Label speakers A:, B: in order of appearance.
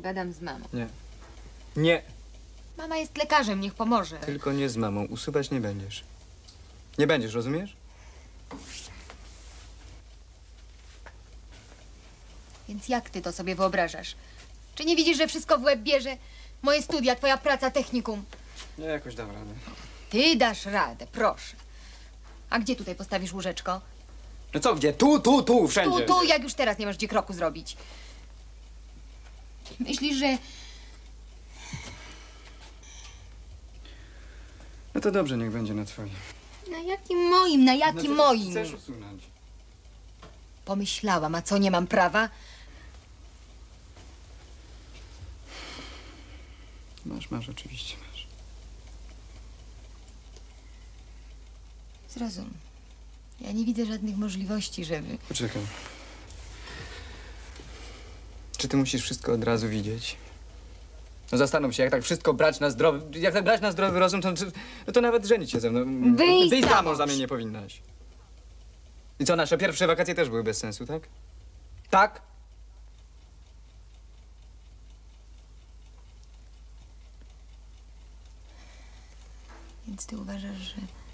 A: Pogadam z mamą.
B: Nie. Nie.
A: Mama jest lekarzem, niech pomoże.
B: Tylko nie z mamą. Usuwać nie będziesz. Nie będziesz, rozumiesz?
A: Więc jak ty to sobie wyobrażasz? Czy nie widzisz, że wszystko w łeb bierze? Moje studia, twoja praca, technikum.
B: Nie, jakoś dam radę.
A: Ty dasz radę, proszę. A gdzie tutaj postawisz łóżeczko?
B: No co, gdzie? Tu, wszędzie.
A: Tu, jak już teraz nie masz gdzie kroku zrobić. Myślisz, że...
B: No to dobrze, niech będzie na twoim.
A: Na jakim moim, na jakim
B: No,
A: moim?
B: chcesz usunąć.
A: Pomyślałam, a co, nie mam prawa?
B: Masz, oczywiście masz.
A: Zrozum. Ja nie widzę żadnych możliwości, żeby...
B: Poczekaj. Czy ty musisz wszystko od razu widzieć? No zastanów się, jak tak wszystko brać na zdrowy... Jak tak brać na zdrowy rozum, to nawet żenić się ze mną.
A: Wyjdź
B: Ty
A: za
B: za mąż
A: mąż.
B: za mnie nie powinnaś. I co, nasze pierwsze wakacje też były bez sensu, tak? Tak?
A: Więc ty uważasz, że...